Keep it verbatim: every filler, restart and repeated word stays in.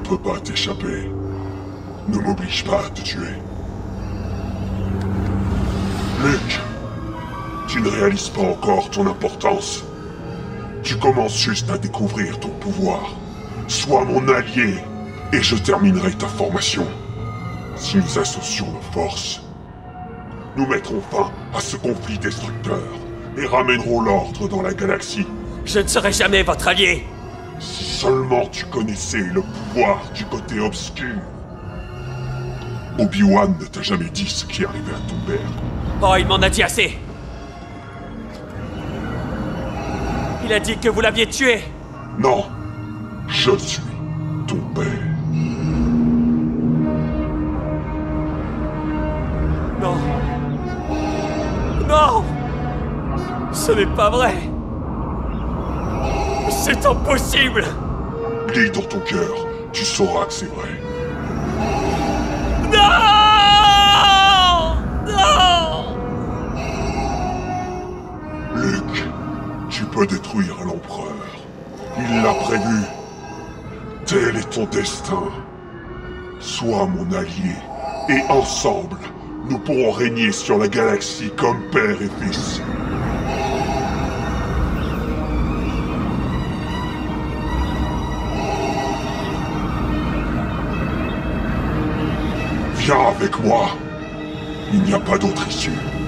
peux pas t'échapper. Ne m'oblige pas à te tuer. Luke, tu ne réalises pas encore ton importance. Tu commences juste à découvrir ton pouvoir. Sois mon allié, et je terminerai ta formation. Si nous associons nos forces, nous mettrons fin à ce conflit destructeur et ramènerons l'ordre dans la galaxie. Je ne serai jamais votre allié. Si seulement tu connaissais le pouvoir du côté obscur. Obi-Wan ne t'a jamais dit ce qui arrivait à ton père. Oh, il m'en a dit assez. Il a dit que vous l'aviez tué. Non, je suis ton père. Non. Non. Ce n'est pas vrai. C'est impossible. Lis dans ton cœur, tu sauras que c'est vrai. Non. Non. Luke, tu peux détruire l'Empereur. Il l'a prévu. Tel est ton destin. Sois mon allié, et ensemble, nous pourrons régner sur la galaxie comme père et fils. Viens avec moi. Il n'y a pas d'autre issue.